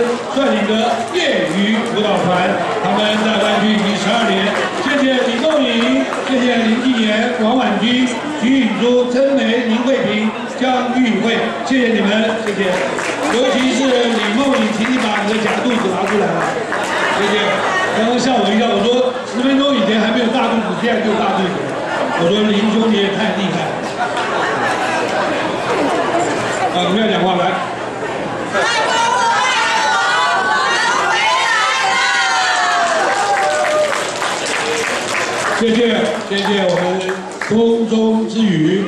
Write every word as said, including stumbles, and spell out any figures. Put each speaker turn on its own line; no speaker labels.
率领的业余舞蹈团，他们在湾区已经十二年。谢谢李梦颖，谢谢林继言、王婉君、徐允珠、曾梅、林慧萍、江玉慧，谢谢你们，谢谢。尤其是李梦颖，请你把你的假肚子拿出来了，谢谢。刚刚吓我一跳，我说十分钟以前还没有大肚子，现在就大肚子。我说林兄你也太厉害了。啊，你们要讲话来。 谢谢谢谢我们空中之语。